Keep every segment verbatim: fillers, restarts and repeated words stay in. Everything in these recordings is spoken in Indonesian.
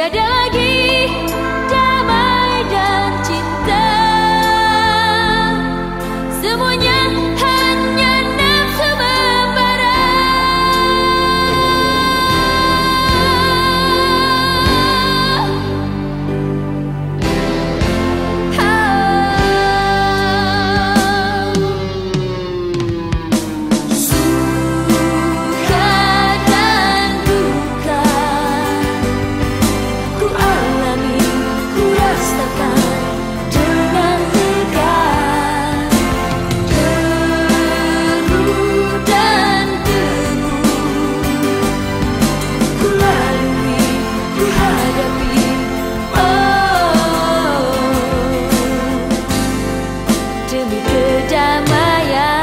tiada lagi damai dan cinta. Semuanya hanya nafsu membara. Suka dan duka ku alami, ku rasakan dengan tegar. Deru dan debu ku lalui, ku hadapi. Oh, demi kedamaian.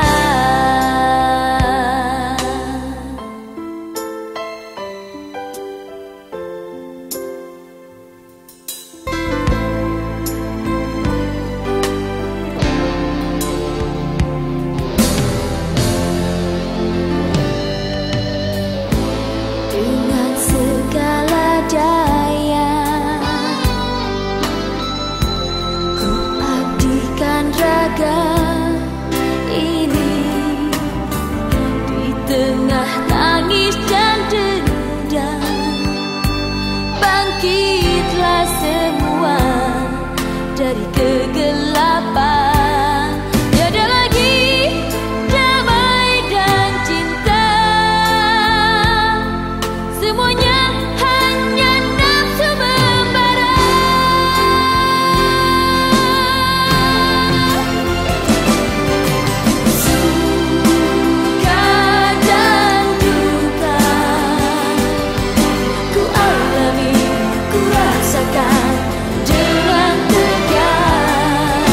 Dengan segala daya ku abdikan raga ini. Di tengah tangis dan dendam, bangkitlah semua dari kegelapan. Tiada lagi damai dan cinta. Semuanya hanya nafsu membara. Suka dan duka ku alami, ku rasakan dengan tegar.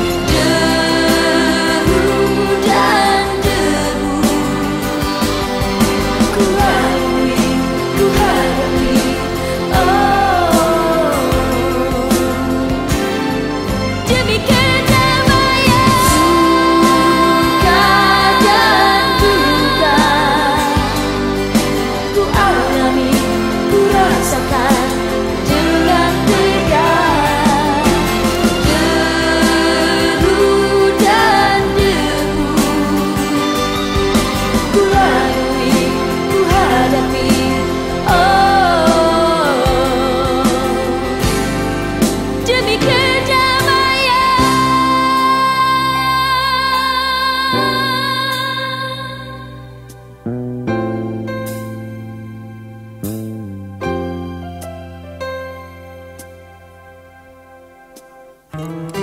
Deru dan debu ku lalui, ku hadapi. Oh, demi kedamaian. Suka dan duka ku alami, ku rasakan dengan tegar. Deru dan debu ku lalui, ku hadapi. Oh, demi kedamaian.